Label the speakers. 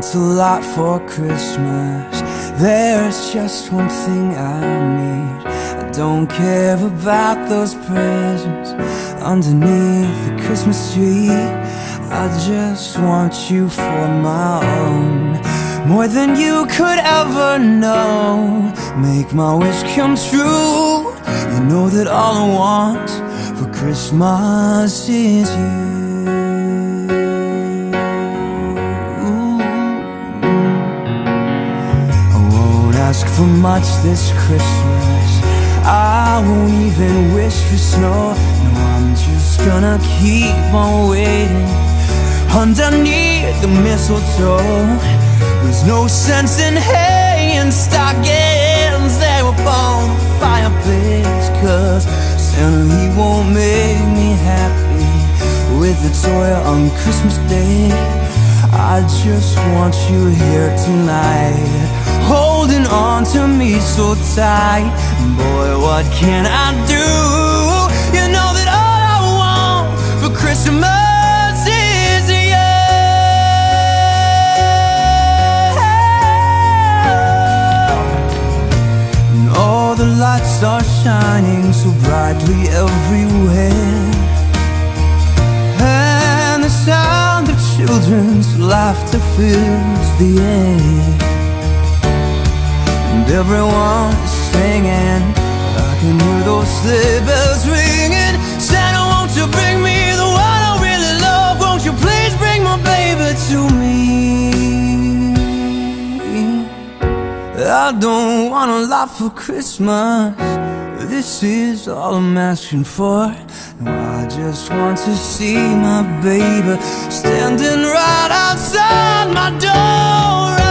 Speaker 1: It's a lot for Christmas. There's just one thing I need. I don't care about those presents underneath the Christmas tree. I just want you for my own, more than you could ever know. Make my wish come true. You know that all I want for Christmas is you. Ask for much this Christmas. I won't even wish for snow. No, I'm just gonna keep on waiting underneath the mistletoe. There's no sense in hanging stockings there upon the fireplace, 'cause Santa, he won't make me happy with a toy on Christmas Day. I just want you here tonight, holding on to me so tight. Boy, what can I do? You know that all I want for Christmas is you. And all the lights are shining so brightly everywhere, and the sound of children's laughter fills the air. And everyone is singing, I can hear those sleigh bells ringing. Santa, won't you bring me the one I really love? Won't you please bring my baby to me? I don't want a lot for Christmas. This is all I'm asking for. No, I just want to see my baby standing right outside my door.